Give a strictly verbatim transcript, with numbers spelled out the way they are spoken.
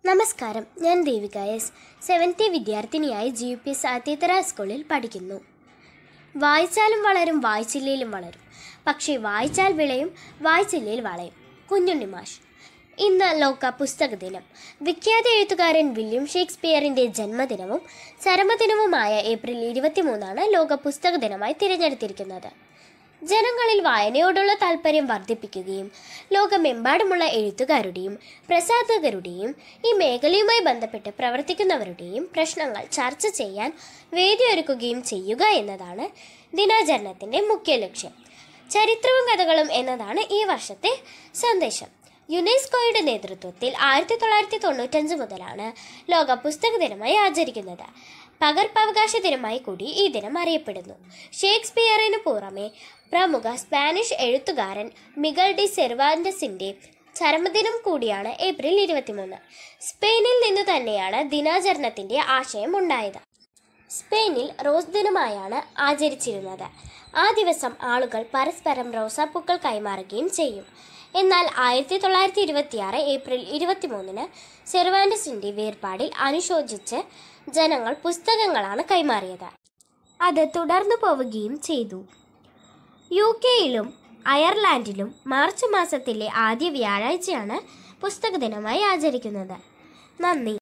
നമസ്കാരം, ഞാൻ ദേവിക എസ്. സെവൻത്തി വിദ്യാർത്ഥിനിയായി ജി യു പി എസ് ആതിഥ്യര സ്കൂളിൽ പഠിക്കുന്നു. വായിച്ചാലും വളരും, വായിച്ചില്ലേലും വളരും. പക്ഷേ വായിച്ചാൽ വിളയും, വായിച്ചില്ലേൽ വളയും. കുഞ്ഞുണ്ണി മാഷ്. ഇന്ന് ലോക പുസ്തക ദിനം. വിഖ്യാത എഴുത്തുകാരൻ വില്യം ഷേക്സ്പിയറിൻ്റെ ജന്മദിനവും ചരമദിനവുമായ ഏപ്രിൽ ഇരുപത്തിമൂന്നാണ് ലോക പുസ്തക ദിനമായി തിരഞ്ഞെടുത്തിരിക്കുന്നത്. ജനങ്ങളിൽ വായനയോടുള്ള താല്പര്യം വർദ്ധിപ്പിക്കുകയും ലോകമെമ്പാടുമുള്ള എഴുത്തുകാരുടെയും പ്രസാധകരുടെയും ഈ മേഖലയുമായി ബന്ധപ്പെട്ട് പ്രവർത്തിക്കുന്നവരുടെയും പ്രശ്നങ്ങൾ ചർച്ച ചെയ്യാൻ വേദിയൊരുക്കുകയും ചെയ്യുക എന്നതാണ് ദിനാചരണത്തിൻ്റെ മുഖ്യ ലക്ഷ്യം. ചരിത്രവും കഥകളും എന്നതാണ് ഈ വർഷത്തെ സന്ദേശം. യുനെസ്കോയുടെ നേതൃത്വത്തിൽ ആയിരത്തി തൊള്ളായിരത്തി തൊണ്ണൂറ്റഞ്ച് മുതലാണ് ലോക പുസ്തക ദിനമായി ആചരിക്കുന്നത്. പകർപ്പവകാശ ദിനമായി കൂടി ഈ ദിനം അറിയപ്പെടുന്നു. ഷേക്സ്പിയറിന് പുറമെ പ്രമുഖ സ്പാനിഷ് എഴുത്തുകാരൻ മിഗൽ ഡി സെർവാന്റസിൻ്റെ ചരമദിനം കൂടിയാണ് ഏപ്രിൽ ഇരുപത്തിമൂന്ന്. സ്പെയിനിൽ നിന്നു തന്നെയാണ് ദിനാചരണത്തിൻ്റെ ആശയം ഉണ്ടായത്. സ്പെയിനിൽ റോസ് ദിനമായാണ് ആചരിച്ചിരുന്നത്. ആ ദിവസം ആളുകൾ പരസ്പരം റോസാപ്പൂക്കൾ കൈമാറുകയും ചെയ്യും. എന്നാൽ ആയിരത്തി തൊള്ളായിരത്തി ഇരുപത്തിയാറ് ഏപ്രിൽ ഇരുപത്തിമൂന്നിന് സെർവാന്റസിൻ്റെ വേർപാടിൽ അനുശോചിച്ച് ജനങ്ങൾ പുസ്തകങ്ങളാണ് കൈമാറിയത്. അത് തുടർന്നു പോവുകയും ചെയ്തു. യു കെയിലും അയർലാൻഡിലും മാർച്ച് മാസത്തിലെ ആദ്യ വ്യാഴാഴ്ചയാണ് പുസ്തക ദിനമായി ആചരിക്കുന്നത്. നന്ദി.